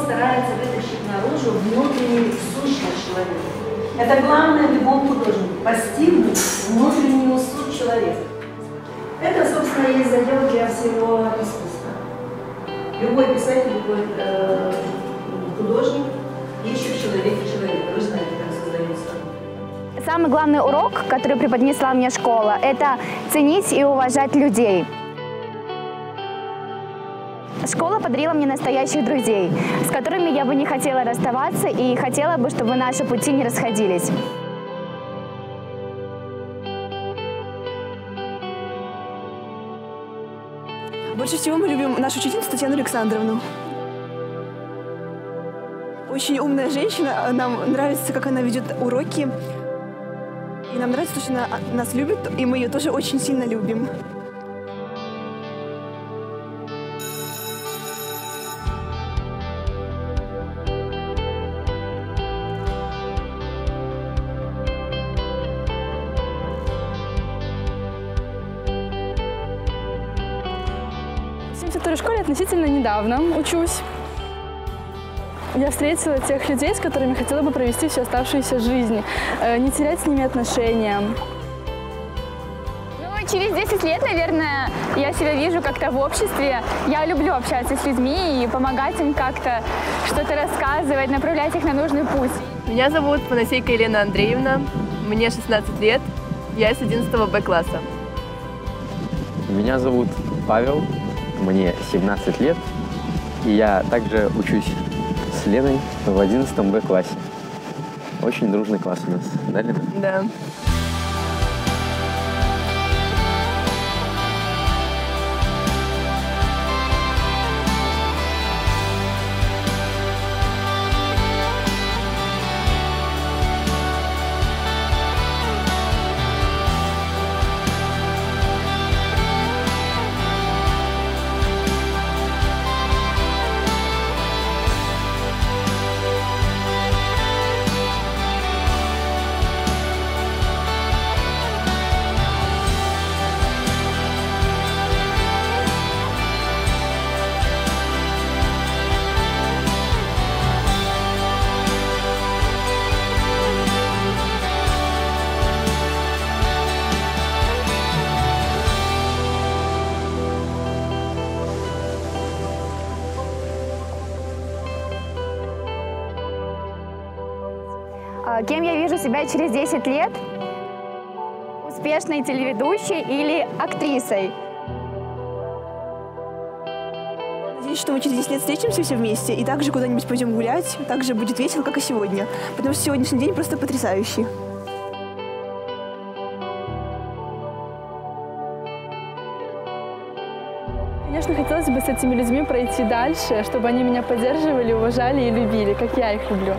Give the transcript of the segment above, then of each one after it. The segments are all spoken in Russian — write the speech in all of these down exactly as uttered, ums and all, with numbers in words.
старается вытащить наружу внутреннюю сущность человека. Это главное в любом художнике – постигнуть внутреннюю суть человека. Это, собственно, и есть задел для всего искусства. Любой писатель, любой э, художник ищет в человеке человека. Вы знаете, как создается. Самый главный урок, который преподнесла мне школа, это ценить и уважать людей. Школа подарила мне настоящих друзей, с которыми я бы не хотела расставаться и хотела бы, чтобы наши пути не расходились. Больше всего мы любим нашу учительницу Татьяну Александровну. Очень умная женщина, нам нравится, как она ведет уроки. И нам нравится, что она нас любит, и мы ее тоже очень сильно любим. В семьдесят второй школе относительно недавно учусь. Я встретила тех людей, с которыми хотела бы провести всю оставшуюся жизнь, не терять с ними отношения. Ну, через десять лет, наверное, я себя вижу как-то в обществе. Я люблю общаться с людьми и помогать им как-то что-то рассказывать, направлять их на нужный путь. Меня зовут Панасейка Елена Андреевна, мне шестнадцать лет, я из одиннадцатого Б класса. Меня зовут Павел, мне семнадцать лет, и я также учусь с Леной в одиннадцатом Б классе. Очень дружный класс у нас, да, Лена? Да. Кем я вижу себя через десять лет? Успешной телеведущей или актрисой? Надеюсь, что мы через десять лет встретимся все вместе и также куда-нибудь пойдем гулять. Также будет весело, как и сегодня. Потому что сегодняшний день просто потрясающий. Конечно, хотелось бы с этими людьми пройти дальше, чтобы они меня поддерживали, уважали и любили, как я их люблю.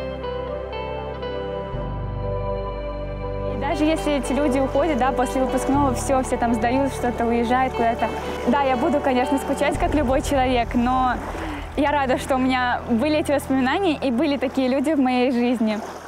Даже если эти люди уходят, да, после выпускного все, все там сдают, что-то уезжают куда-то. Да, я буду, конечно, скучать, как любой человек, но я рада, что у меня были эти воспоминания и были такие люди в моей жизни.